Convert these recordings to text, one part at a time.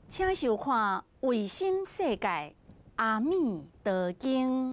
请收看《卫星世界阿弥陀经》。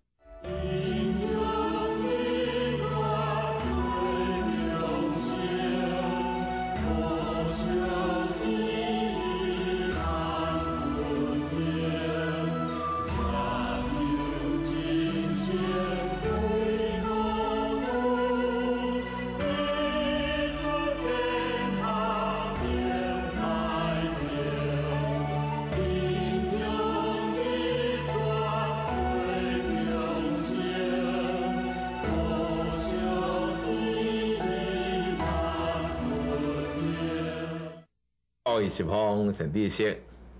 各位十方善知识，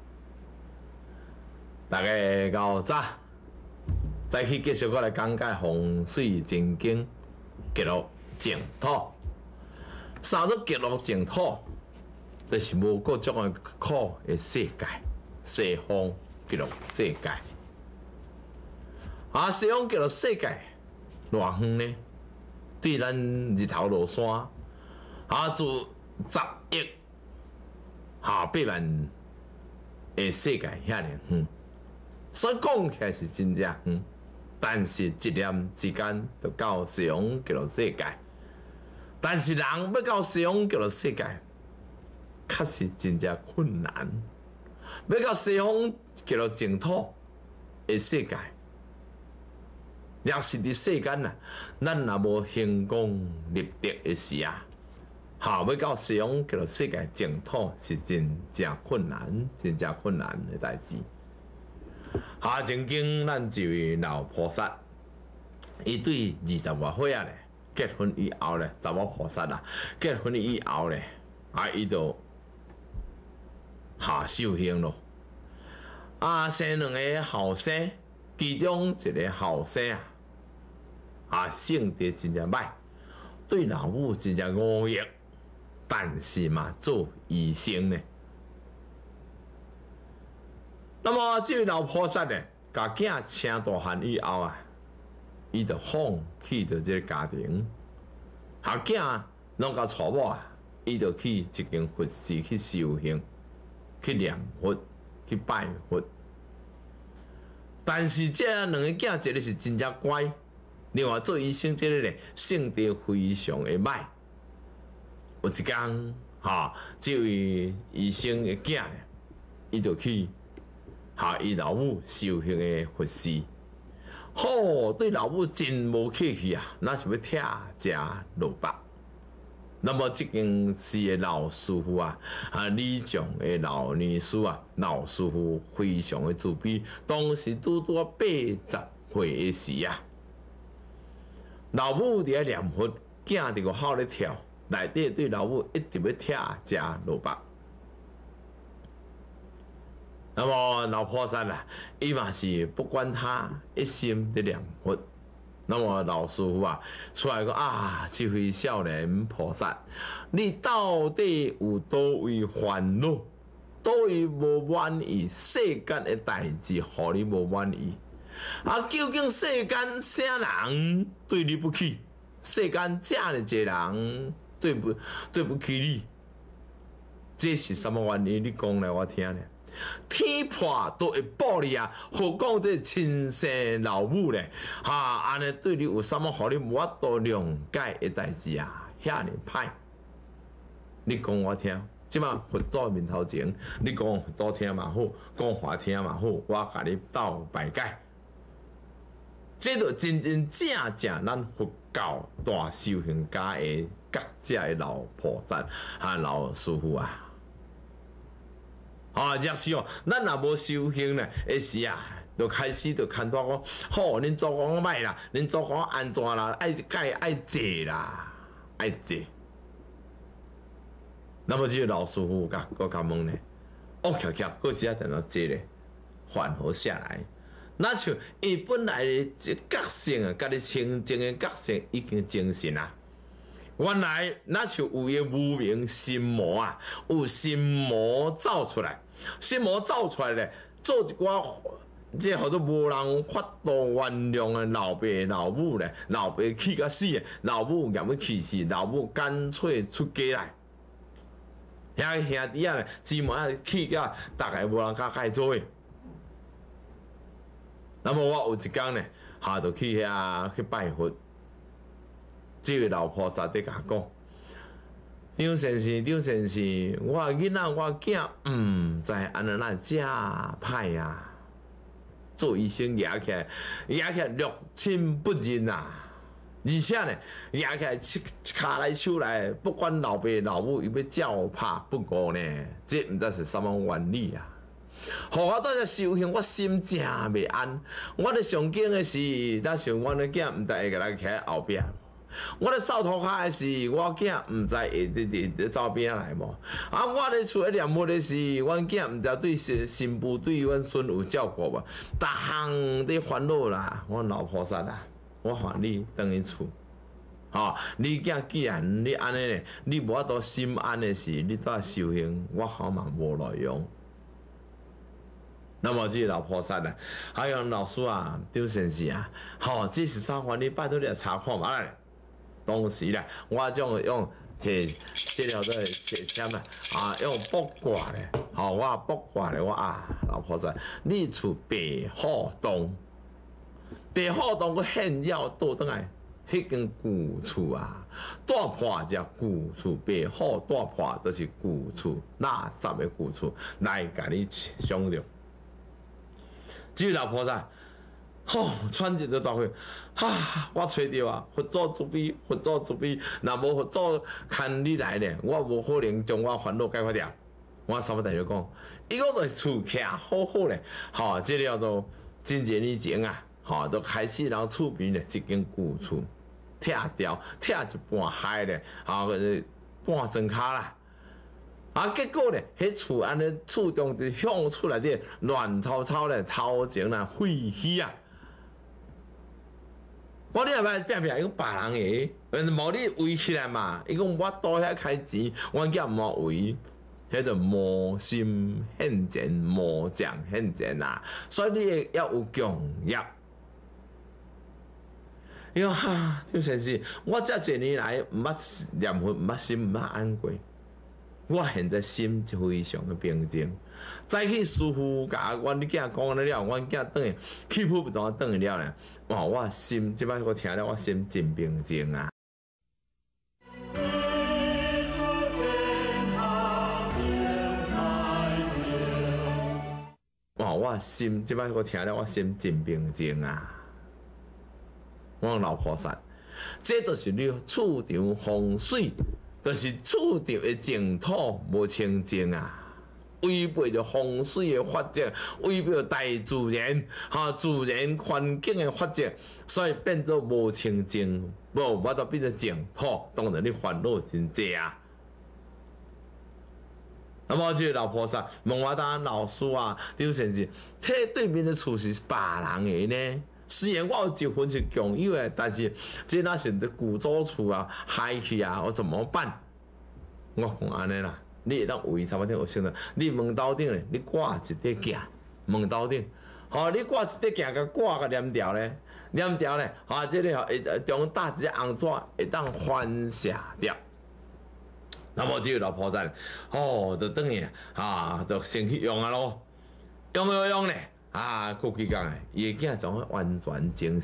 大家到早，再去继续我来讲解风水真经，记录净土。三入记录净土，就是无各种的苦的世界，西方记录世界。西方记录世界偌远呢？对咱日头落山，自10亿。8万的世界遐尔远，所以讲起来是真正远，但是一念之间就到西方极乐世界。但是人要到西方极乐世界，确实真正困难。要到西方极乐净土的世界，若是伫世间啊，咱若无行功立德的时啊。要到西方极乐世界净土是真正困难，真正困难的代志。曾经咱一位老菩萨，伊对20多岁啊咧，结婚以后咧，查某菩萨啦，结婚以后咧，伊就修行咯。生2个后生，其中一个后生性格真正歹，对老母真正忤逆。但是嘛，做医生呢。那么这位老菩萨呢，把囝生大汉以后伊就放弃了这个家庭，囝拢甲娶某伊就去一间佛寺去修行，去念佛，去拜佛。但是这2个囝，一个是真正乖，另外做医生这个呢，性格非常的歹。有一天，这位医生的囝呢，伊就去伊老母修行的佛寺，对老母真无客气那是要拆食萝卜。那么这件事的老师傅李强的老女婿老师傅非常的自卑，当时拄80岁的时老母伫念佛，囝伫个口咧跳。内底对老母一直要拆食萝卜，那么老菩萨伊嘛是不管他，一心伫念佛。那么老师傅出来讲这位少年菩萨，你到底有多位烦恼，多位无满意？世间的代志，互你无满意？究竟世间啥人对你不起？世间这么一个人？对不起你，这是什么原因？你讲来我听咧。天破都会报你何况这亲生老母咧？安尼对你有什么互你无法度谅解的代志遐尔歹？你讲我听。即马佛祖面头前，你讲佛祖听嘛好，讲法听嘛好，我甲你斗排解。这就真正咱佛教大修行家的觉者的老菩萨老师傅若是咱若无修行呢，的时就开始就牵拖讲，恁祖公歹啦，恁祖公安怎啦，爱改爱坐啦，爱坐。那么这个老师傅甲问呢，巧，过时等到坐咧，缓和下来。那像伊本来的这个性甲你清净的个性已经精神原来那像有个无名心魔有心魔走出来，心魔走出来咧，做一寡这叫做无人法度原谅的老爸老母咧，老爸气甲死，老母嫌要气死，老母干脆出家来。 遐兄弟啊，姊妹啊，去甲大概无人甲做诶。那么我有一天呢，就去遐去拜佛。这位老菩萨伫甲讲：张先生，张先生，我囡仔我囝毋知安怎遮歹啊！做医生压起来六亲不认啊！而且呢，压起来骹来手来，不管老爸老母伊要照拍不误呢，这毋知是什么原理啊！互我在这修行，我心真袂安。我咧上惊的是，咱想我的囝毋知会甲咱徛喺后壁。我咧扫涂骹的是，我囝毋知会伫走边来无？啊，我咧厝咧念佛的是，阮囝毋知对新妇对阮孙有照顾无？逐项伫烦恼啦，我老菩萨啦，我喊你转去厝。你囝既然你安尼咧，你无法度心安的是，你在修行，我好嘛无路用。那么这老菩萨啊，还有老师啊，张先生啊，这是啥法？你拜托你来查看嘛。当时咧，我将用摕这条的切签啊，用卜卦咧，我卜卦咧，老菩萨，你厝白虎洞，白虎洞个现要倒转来，迄间旧厝啊，大破只旧厝，白虎大破都是旧厝，垃圾的旧厝来甲你想着。这位老菩萨，喘一个大气，我找着啊！佛祖慈悲，佛祖慈悲。若无佛祖牵你来咧，我无可能将我烦恼解决掉。我三不大就讲，伊讲就是厝徛好好咧，这了都真侪年前啊，都开始然后厝边咧一间旧厝，拆掉，拆一半海咧，半砖骹啦。结果咧，迄厝安尼厝中就向出来啲乱糟糟咧，头前啦废墟啊！我你若要拼拼，伊讲别人个，无你围起来嘛。伊讲我倒遐开钱，我囝毋好围，迄就魔心现前，魔将现前啊！所以你要有强业。伊讲张先生，我遮侪年来毋捌念佛，毋捌心，毋捌安过。我现在心非常的平静。早起师傅甲阮囝讲安尼了，阮囝转去气魄不当转去了咧。我心即摆我听了，我心真平静啊！我心即摆我听了，我心真平静啊！我老菩萨，这就是你厝场风水。就是厝场的净土无清净啊，违背着风水的法则，违背着大自然自然环境的法则，所以变做无清净，无法度变做净土，当然你烦恼真济啊。那么这个老菩萨问我当老师啊，张先生，这对面的厝是别人的呢？虽然我有一份是共有的，但是这那是古早厝啊，害去啊，我怎么办？我讲安尼啦，你会当为差不多有想到，你门头顶咧，你挂一块镜，门头顶，你挂一块镜，甲挂个黏条咧，黏条咧，这个会中搭一个红纸，会当反射掉。那么这个老菩萨就等于就先去用啊咯，用咧。过几工诶，伊个囝从完全精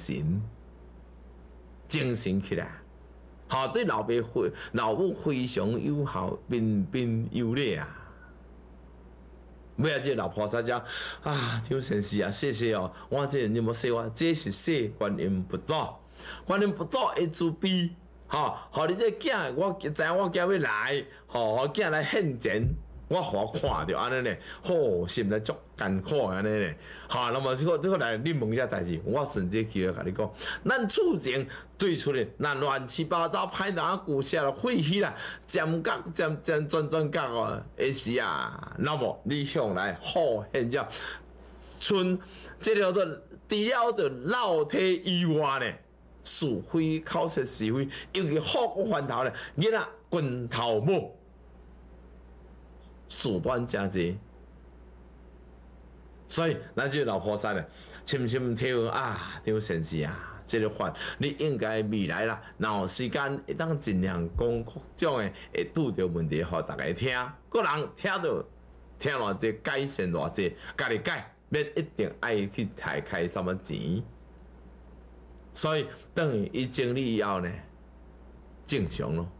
神起来，对老母非常友好，彬彬有礼啊！尾仔这老菩萨讲张先生啊，谢谢哦，我这你无说我，这是说观音菩萨，观音菩萨会慈悲，你这囝，我知我囝要来，囝来现前。我看到安尼咧，心内足艰苦安尼咧，那么这个来你问一代志，我顺这机会甲你讲，咱厝前对出咧，那乱七八糟歹人旧写了废墟啦，尖角转角哦，的时啊，那么你向来好现象，村这条的除了的老体以外呢，是非口舌是非，尤其好烦头咧，囡仔滚头毛。手段真济，所以咱这老菩萨呢，深深体会张先生啊， 这个法你应该未来啦，然后时间会当尽量讲各种的会拄着问题，互大家听，个人听到听偌济改善偌济，家己改，免一定爱去开什么钱。所以等于伊整理以后呢，正常咯。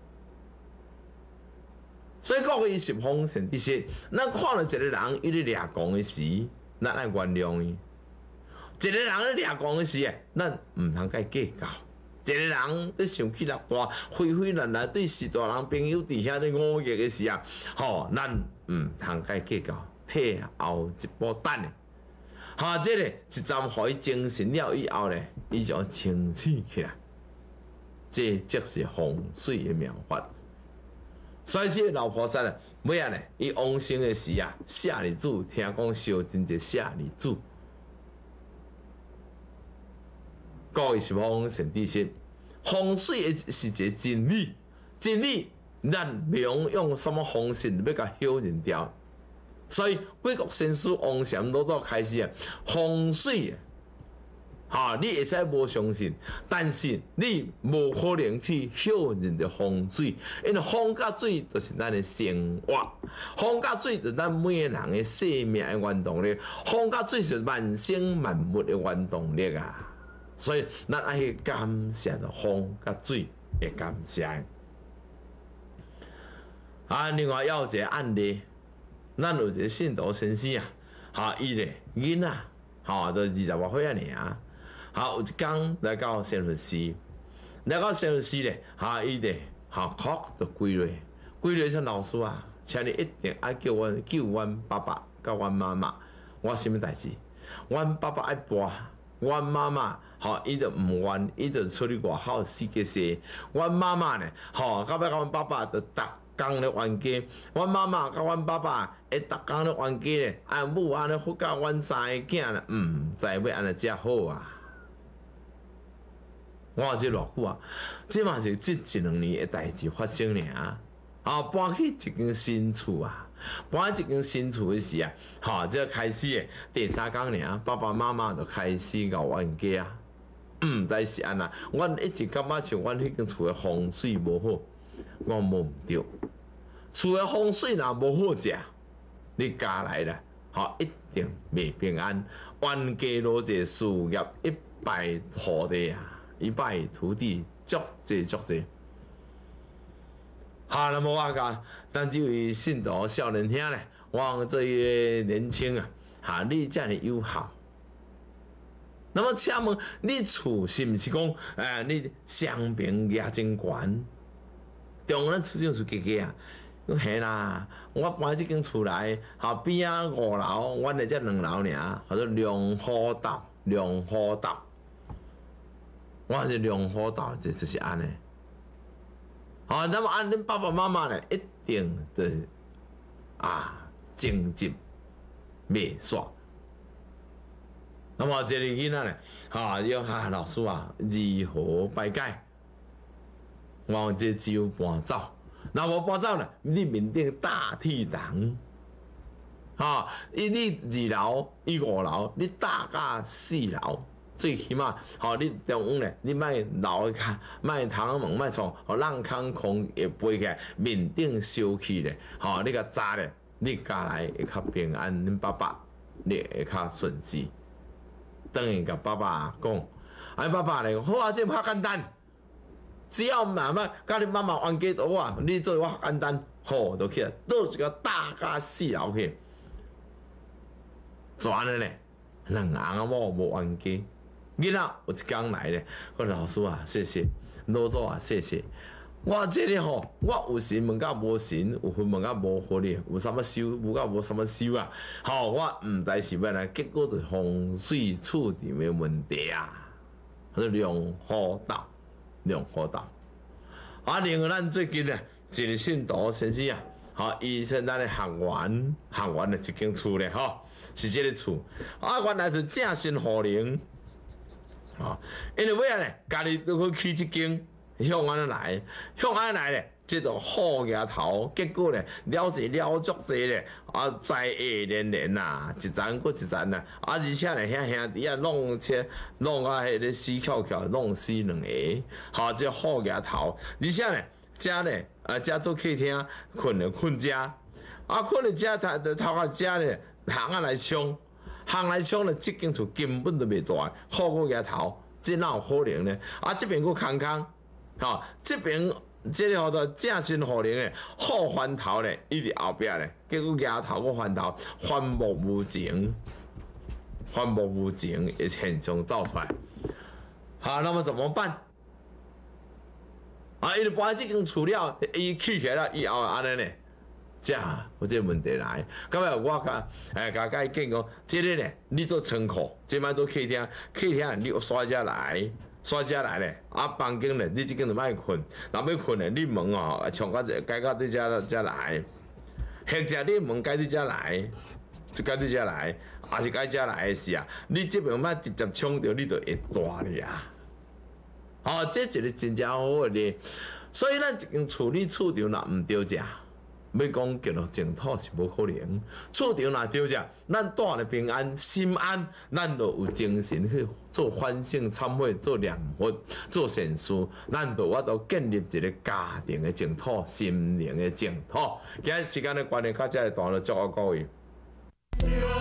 所以各位是方善知识，咱看到一个人伊咧掠讲的时，咱爱原谅伊。一个人咧掠讲的时咱唔通甲伊计较。一个人咧生气落大，灰灰烂烂对是大人朋友伫遐咧忤逆的时咱唔通甲伊计较，退后一步等的。这个一站互伊精神了以后咧，伊就清醒起来。这即是风水的妙法。所以这个老菩萨啊，尾仔咧，伊往生的时舍利子听讲烧真济舍利子。各位是方善知识，风水是一个真理，真理咱袂用什么方式要甲否认掉。所以贵国先师王禅老早开始风水你会使无相信，但是你无可能去否认着风水，因为风甲水就是咱的生活，风甲水就是咱每个人的生命的原动力，风甲水是万生万物的原动力啊！所以咱爱去感谢着风甲水的感谢。另外要有一个案例，咱有一个信徒先生伊咧囡仔都20多岁尔。有一天来到善佛寺，咧，伊咧哭就跪落说老师啊，请你一定要救阮爸爸甲阮妈妈。我什么代志？阮爸爸爱跋，阮妈妈伊就唔愿，伊就出去外口世界踅。阮妈妈呢，到尾甲阮爸爸就逐工咧冤家。阮妈妈甲阮爸爸会逐工咧冤家咧，母安尼福甲阮三个囝咧，唔知要安尼才好啊！我话这偌久这嘛是这1-2年的代志发生尔。搬去一间新厝搬去一间新厝的时这开始第3天尔，爸爸妈妈就开始搞冤家唔知是安那。阮一直感觉像阮迄间厝的风水无好，我摸唔对。厝的风水若无好食，你家来啦，一定袂平安。冤家路者事业一败涂地一败涂地，足济。那么我讲，咱这位信徒少年兄咧，我讲这个年轻你这么友好，那么请问你厝是毋是讲你双平业真悬？中咱厝就是家嘿啦，我搬这间厝来，边5楼，阮的才2楼尔，叫做良好岛。我是良好岛，这就是安尼。那么按恁爸爸妈妈呢，一定的经济袂煞。那么这个囡仔呢，要老师如何排解？我这只有搬走。那无搬走呢？你面顶大铁人，你2楼，伊5楼，你大甲4楼。最起码，你中午咧，你莫留个莫窗门，莫创，让空会飞起来，面顶烧气咧，你甲炸咧，你家来会较平安，恁爸爸你会较顺利。等于甲爸爸讲，爸爸咧，好这较简单，只要慢慢甲你妈妈冤家倒你做我简单，就起来，倒一个大甲4楼去，转了咧，2翁某无冤家。囡仔有一天来咧，我老师谢谢，老祖谢谢。我这里我有神问甲无神，有佛问甲无佛咧，有啥物修，有甲无啥物修我唔知是要来，结果就是风水处理的问题叫做良好道。另外咱最近一个信徒先生伊是咱的学员的一间厝咧是这个厝原来是正神护灵。因为尾咧，家己都去起一间向安尼来，向安尼来咧，即种好牙头，结果咧了是了足济咧，灾祸连连呐，一层过一层呐，而且咧遐兄弟啊弄啊迄个死翘翘，弄死两个，好即好牙头，而且咧遮咧遮做客厅困咧困遮，困咧遮头壳遮咧行来冲咧，即间厝根本都袂大，好个牙头，这哪有可能呢？这边佫空空。这边这个叫做正身好灵的好翻头咧，一直后壁咧，结果牙头个翻头，反目无情的现象造出来。那么怎么办？伊就把这间厝了，伊起起来了以后安尼咧，有这个问题来。到尾我甲伊讲，这个咧，你做仓库，这摆做客厅你刷遮来咧，房间咧，你即间就莫困，若要困咧，你门冲到改到这遮来，或者你门改到遮来，就改到遮来，也是改遮来的时啊，你这边莫直接冲着，你就会大咧啊！这一个真正好咧，所以咱一间厝理厝场若毋对者。要讲叫做净土是无可能，厝场若对者，咱住咧平安心安，咱就有精神去做反省忏悔、做念佛、做善事，咱就我都建立一个家庭的净土、心灵的净土。今日时间的关系，到这里段落，祝我各位。